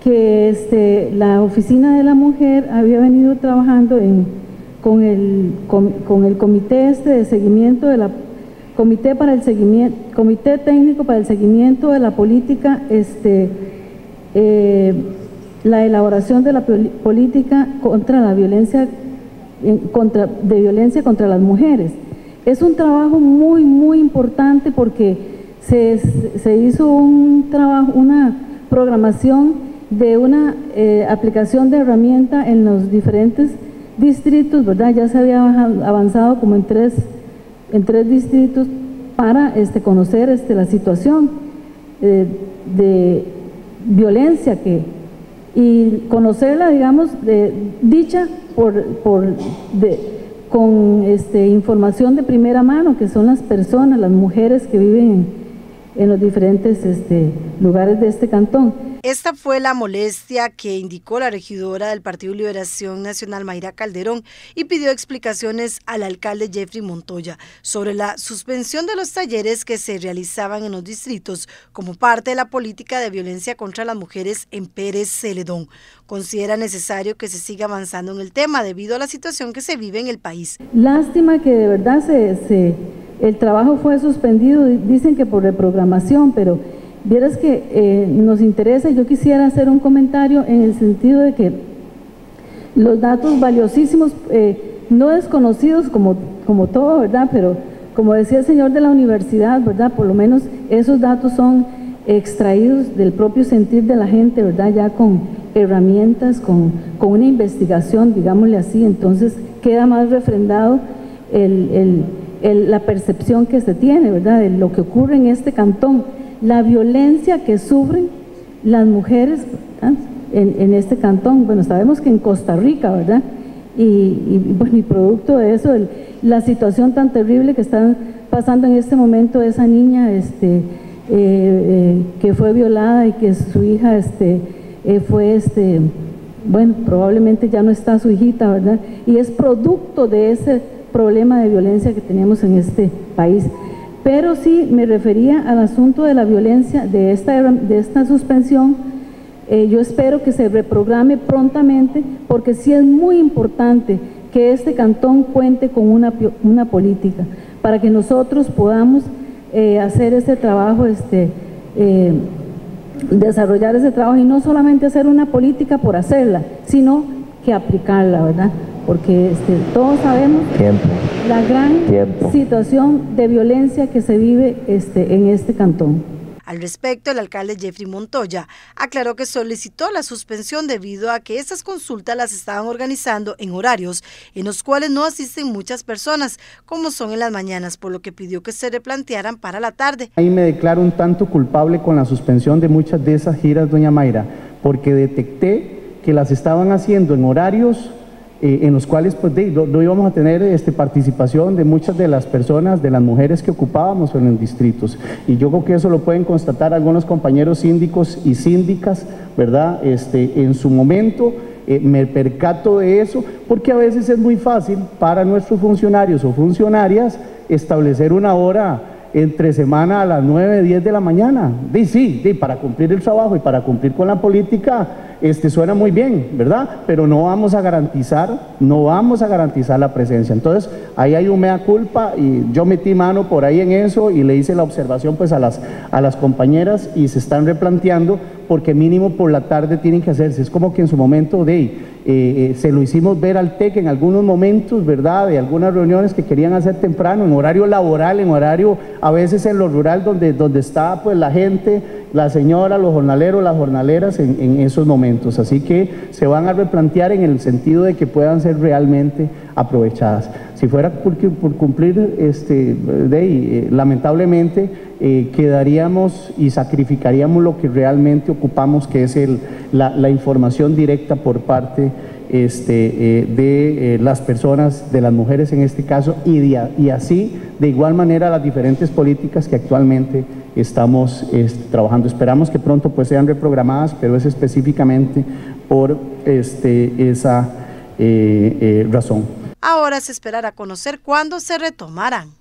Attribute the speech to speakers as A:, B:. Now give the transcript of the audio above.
A: que la Oficina de la Mujer había venido trabajando con el comité de seguimiento de la Comité Técnico para el Seguimiento de la Política, la elaboración de la política contra la violencia contra las mujeres. Es un trabajo muy, muy importante porque se hizo una programación de una aplicación de herramienta en los diferentes distritos, ¿verdad? Ya se había avanzado como en tres distritos para conocer la situación de violencia y conocerla, digamos, dicha con información de primera mano, que son las personas, las mujeres que viven en los diferentes lugares de este cantón.
B: Esta fue la molestia que indicó la regidora del Partido Liberación Nacional, Mayra Calderón, y pidió explicaciones al alcalde Jeffrey Montoya sobre la suspensión de los talleres que se realizaban en los distritos como parte de la política de violencia contra las mujeres en Pérez Celedón. Considera necesario que se siga avanzando en el tema debido a la situación que se vive en el país.
A: Lástima que de verdad el trabajo fue suspendido, dicen que por reprogramación, pero vieras que nos interesa. Yo quisiera hacer un comentario en el sentido de que los datos valiosísimos, no desconocidos como todo, ¿verdad? Pero como decía el señor de la universidad, ¿verdad? Por lo menos esos datos son extraídos del propio sentir de la gente, ¿verdad? Ya con herramientas, con una investigación, digámosle así. Entonces queda más refrendado la percepción que se tiene, ¿verdad? De lo que ocurre en este cantón. La violencia que sufren las mujeres, ¿verdad?, en este cantón. Bueno, sabemos que en Costa Rica, ¿verdad? Bueno, y producto de eso, la situación tan terrible que está pasando en este momento, esa niña que fue violada y que su hija fue, bueno, probablemente ya no está su hijita, ¿verdad? Y es producto de ese problema de violencia que tenemos en este país. Pero sí me refería al asunto de la violencia, de esta suspensión. Yo espero que se reprograme prontamente, porque sí es muy importante que este cantón cuente con una política, para que nosotros podamos hacer ese trabajo, desarrollar ese trabajo, y no solamente hacer una política por hacerla, sino que aplicarla, ¿verdad? Porque todos sabemos la gran situación de violencia que se vive en este cantón.
B: Al respecto, el alcalde Jeffrey Montoya aclaró que solicitó la suspensión debido a que estas consultas las estaban organizando en horarios en los cuales no asisten muchas personas, como son en las mañanas, por lo que pidió que se replantearan para la tarde.
C: Ahí me declaro un tanto culpable con la suspensión de muchas de esas giras, doña Mayra, porque detecté que las estaban haciendo en horarios en los cuales pues no íbamos a tener participación de muchas de las personas, de las mujeres que ocupábamos en los distritos. Y yo creo que eso lo pueden constatar algunos compañeros síndicos y síndicas, ¿verdad? En su momento me percato de eso, porque a veces es muy fácil para nuestros funcionarios o funcionarias establecer una hora entre semana a las 9, 10 de la mañana. Sí, para cumplir el trabajo y para cumplir con la política, suena muy bien, ¿verdad? Pero no vamos a garantizar la presencia. Entonces, ahí hay un mea culpa, y yo metí mano por ahí en eso y le hice la observación pues a las compañeras, y se están replanteando, porque mínimo por la tarde tienen que hacerse. Es como que en su momento se lo hicimos ver al TEC en algunos momentos, ¿verdad? De algunas reuniones que querían hacer temprano, en horario laboral, en horario a veces en lo rural, donde está pues la gente, la señora, los jornaleros, las jornaleras en esos momentos. Así que se van a replantear en el sentido de que puedan ser realmente aprovechadas. Si fuera por cumplir, lamentablemente quedaríamos y sacrificaríamos lo que realmente ocupamos, que es la información directa por parte de las personas, de las mujeres en este caso, y así de igual manera las diferentes políticas que actualmente estamos trabajando. Esperamos que pronto pues sean reprogramadas, pero es específicamente por esa razón.
B: Ahora se esperará conocer cuándo se retomarán.